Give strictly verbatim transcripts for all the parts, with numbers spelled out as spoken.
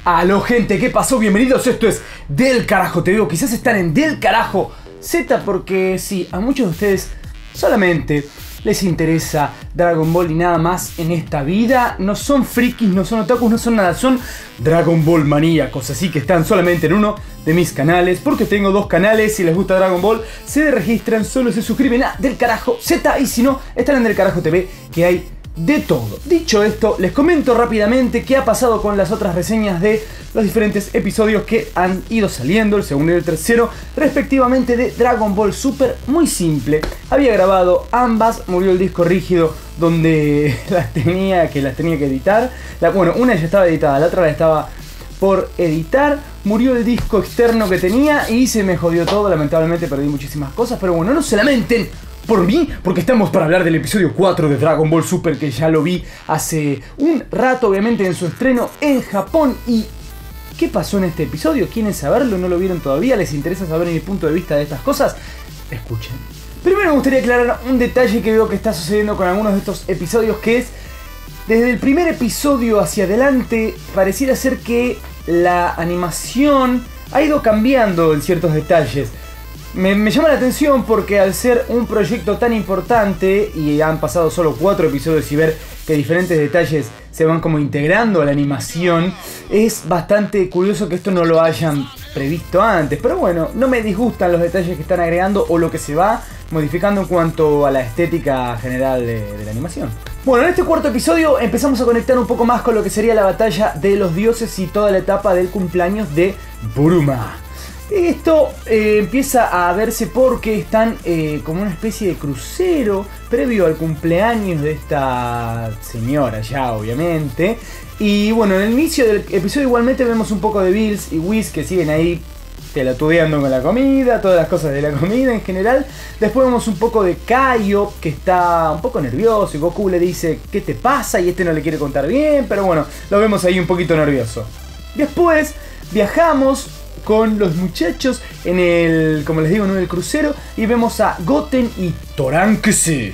Aló gente, ¿qué pasó? Bienvenidos, esto es Del Carajo T V, o quizás están en Del Carajo Z porque sí, a muchos de ustedes solamente les interesa Dragon Ball y nada más en esta vida. No son frikis, no son otakus, no son nada, son Dragon Ball maníacos. Así que están solamente en uno de mis canales, porque tengo dos canales. Si les gusta Dragon Ball, se registran, solo se suscriben a Del Carajo Z. Y si no, están en Del Carajo T V, que hay de todo. Dicho esto, les comento rápidamente qué ha pasado con las otras reseñas de los diferentes episodios que han ido saliendo, el segundo y el tercero, respectivamente, de Dragon Ball Super. Muy simple, había grabado ambas, murió el disco rígido donde las tenía, que las tenía que editar. La, bueno, una ya estaba editada, la otra la estaba por editar. Murió el disco externo que tenía y se me jodió todo, lamentablemente perdí muchísimas cosas. Pero bueno, no se lamenten por mí, porque estamos para hablar del episodio cuatro de Dragon Ball Super, que ya lo vi hace un rato, obviamente, en su estreno en Japón. Y ¿qué pasó en este episodio? ¿Quieren saberlo? ¿No lo vieron todavía? ¿Les interesa saber mi punto de vista de estas cosas? Escuchen. Primero me gustaría aclarar un detalle que veo que está sucediendo con algunos de estos episodios, que es, desde el primer episodio hacia adelante, pareciera ser que la animación ha ido cambiando en ciertos detalles. Me, me llama la atención porque al ser un proyecto tan importante y han pasado solo cuatro episodios y ver que diferentes detalles se van como integrando a la animación, es bastante curioso que esto no lo hayan previsto antes. Pero bueno, no me disgustan los detalles que están agregando o lo que se va modificando en cuanto a la estética general de, de la animación. Bueno, en este cuarto episodio empezamos a conectar un poco más con lo que sería la batalla de los dioses y toda la etapa del cumpleaños de Bulma. Esto eh, empieza a verse porque están eh, como una especie de crucero previo al cumpleaños de esta señora ya, obviamente. Y bueno, en el inicio del episodio igualmente vemos un poco de Bills y Whis que siguen ahí pelotudeando con la comida, todas las cosas de la comida en general. Después vemos un poco de Kaio, que está un poco nervioso, y Goku le dice ¿qué te pasa? Y este no le quiere contar bien, pero bueno, lo vemos ahí un poquito nervioso. Después viajamos con los muchachos en el, como les digo, en el crucero, y vemos a Goten y Trunks,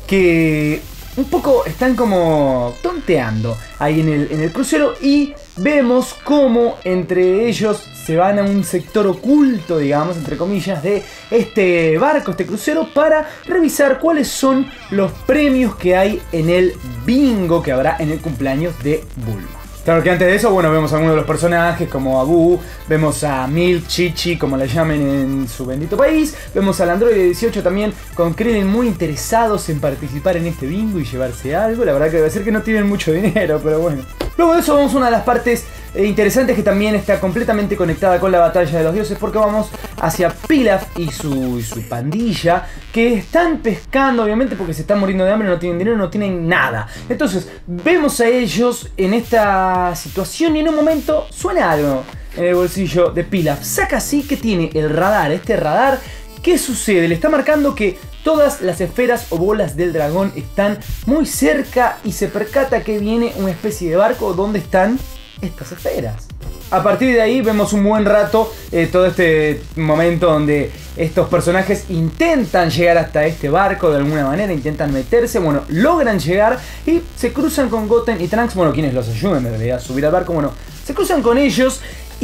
que un poco están como tonteando ahí en el, en el crucero, y vemos cómo entre ellos se van a un sector oculto, digamos, entre comillas, de este barco, este crucero, para revisar cuáles son los premios que hay en el bingo que habrá en el cumpleaños de Bulma. Claro que antes de eso, bueno, vemos a algunos de los personajes como a Buu, vemos a Milk, Chichi, como la llamen en su bendito país, vemos al androide dieciocho también con Krillin muy interesados en participar en este bingo y llevarse algo. La verdad que debe ser que no tienen mucho dinero, pero bueno. Luego de eso vamos a una de las partes interesantes que también está completamente conectada con la batalla de los dioses, porque vamos hacia Pilaf y su, y su pandilla, que están pescando, obviamente, porque se están muriendo de hambre, no tienen dinero, no tienen nada. Entonces vemos a ellos en esta situación y en un momento suena algo en el bolsillo de Pilaf. Saca así que tiene el radar, este radar. ¿Qué sucede? Le está marcando que todas las esferas o bolas del dragón están muy cerca y se percata que viene una especie de barco donde están estas esferas. A partir de ahí vemos un buen rato eh, todo este momento donde estos personajes intentan llegar hasta este barco de alguna manera, intentan meterse, bueno, logran llegar y se cruzan con Goten y Trunks, bueno, quienes los ayudan en realidad a subir al barco, bueno, se cruzan con ellos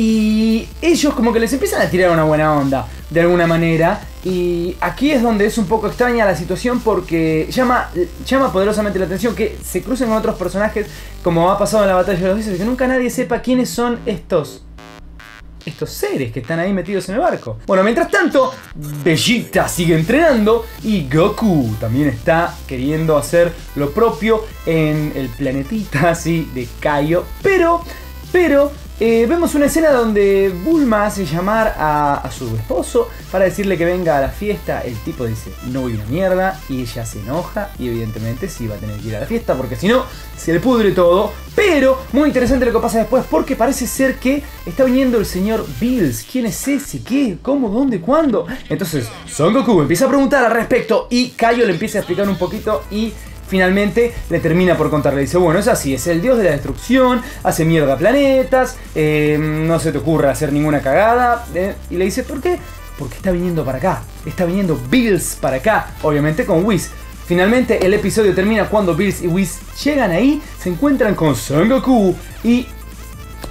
y ellos como que les empiezan a tirar una buena onda de alguna manera. Y aquí es donde es un poco extraña la situación, porque llama, llama poderosamente la atención que se crucen con otros personajes, como ha pasado en la batalla de los dioses, que nunca nadie sepa quiénes son estos estos seres que están ahí metidos en el barco. Bueno, mientras tanto, Vegeta sigue entrenando y Goku también está queriendo hacer lo propio en el planetita así de Kaio. Pero, pero... Eh, vemos una escena donde Bulma hace llamar a, a su esposo para decirle que venga a la fiesta. El tipo dice no voy una mierda y ella se enoja y evidentemente sí va a tener que ir a la fiesta porque si no se le pudre todo. Pero muy interesante lo que pasa después, porque parece ser que está viniendo el señor Bills. ¿Quién es ese? ¿Qué? ¿Cómo? ¿Dónde? ¿Cuándo? Entonces Son Goku empieza a preguntar al respecto y Kaio le empieza a explicar un poquito y finalmente le termina por contar. Le dice, bueno, es así, es el dios de la destrucción, hace mierda a planetas, eh, no se te ocurra hacer ninguna cagada. Eh, y le dice, ¿por qué? Porque está viniendo para acá, está viniendo Bills para acá, obviamente con Whis. Finalmente el episodio termina cuando Bills y Whis llegan ahí, se encuentran con Son Goku y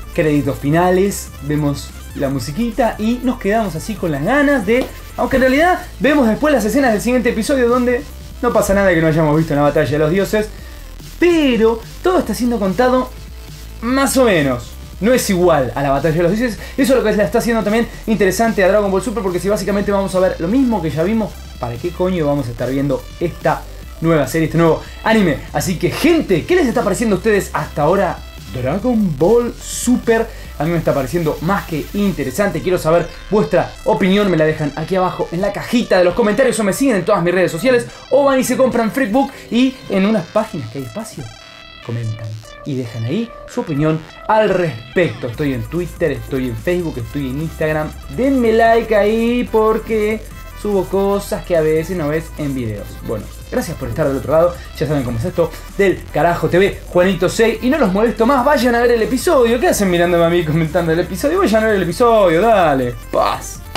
créditos finales, vemos la musiquita y nos quedamos así con las ganas de... Aunque en realidad vemos después las escenas del siguiente episodio donde no pasa nada que no hayamos visto en la batalla de los dioses, pero todo está siendo contado más o menos. No es igual a la batalla de los dioses. Eso es lo que le está haciendo también interesante a Dragon Ball Super, porque si básicamente vamos a ver lo mismo que ya vimos, ¿para qué coño vamos a estar viendo esta nueva serie, este nuevo anime? Así que, gente, ¿qué les está pareciendo a ustedes hasta ahora Dragon Ball Super? A mí me está pareciendo más que interesante. Quiero saber vuestra opinión. Me la dejan aquí abajo en la cajita de los comentarios, o me siguen en todas mis redes sociales, o van y se compran Freakbook y en unas páginas que hay espacio comentan y dejan ahí su opinión al respecto. Estoy en Twitter, estoy en Facebook, estoy en Instagram. Denme like ahí porque subo cosas que a veces no ves en videos. Bueno, gracias por estar del otro lado. Ya saben cómo es esto del Carajo T V, Juanito seis. Y no los molesto más, vayan a ver el episodio. ¿Qué hacen mirándome a mí comentando el episodio? Vayan a ver el episodio, dale. Paz.